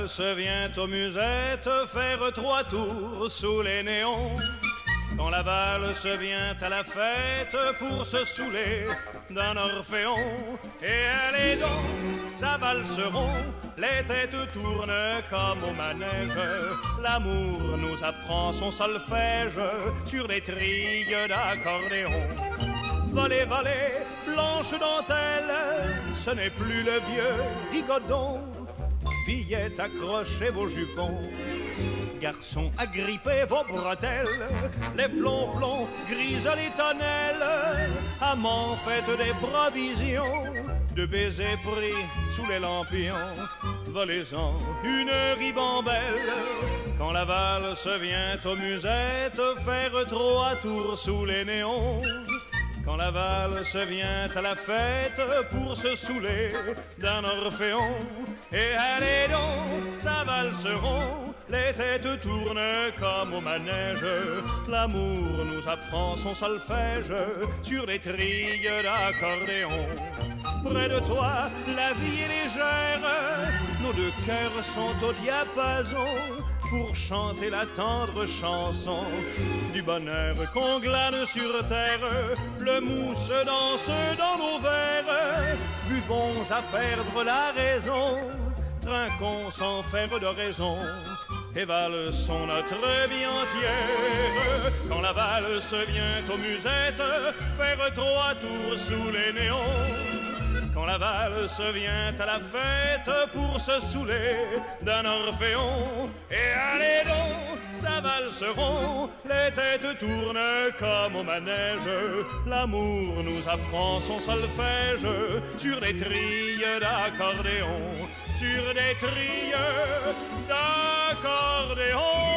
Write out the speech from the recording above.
valse vient aux musettes faire 3 tours sous les néons. Quand la valse vient à la fête pour se saouler d'un orphéon. Et allez donc, ça valseront, les têtes tournent comme au manège. L'amour nous apprend son solfège sur des trilles d'accordéon. Volez, volez, blanche dentelle, ce n'est plus le vieux rigodon. Fillettes, accrochez vos jupons, garçons, agrippez vos bretelles. Les flonflons grisent les tonnelles, amants, faites des provisions, de baisers pris sous les lampions. Volez-en une ribambelle, quand la valse vient aux musettes faire 3 tours sous les néons. Quand la valse vient à la fête pour se saouler d'un orphéon. Et allez donc, ça valseront, les têtes tournent comme au manège. L'amour nous apprend son solfège sur des trilles d'accordéon. Près de toi, la vie est légère, nos 2 cœurs sont au diapason pour chanter la tendre chanson du bonheur qu'on glane sur terre. Le mousse danse dans nos verres, buvons à perdre la raison, trinquons sans faire de raison et valsons notre vie entière. Quand la valse vient aux musettes faire 3 tours sous les néons. Quand la valse vient à la fête pour se saouler d'un orphéon. Et allez donc, ça valseront, les têtes tournent comme au manège. L'amour nous apprend son solfège sur des trilles d'accordéon, sur des trilles d'accordéon.